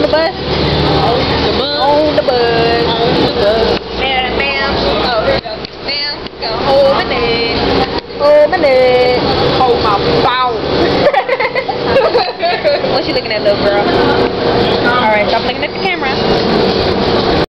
the bus? On the bus. Ma'am, ma'am. Oh, here we go. Ma'am, gonna hold my neck. Hold my neck. Hold my balls. What you looking at, little girl? Alright, stop looking at the camera.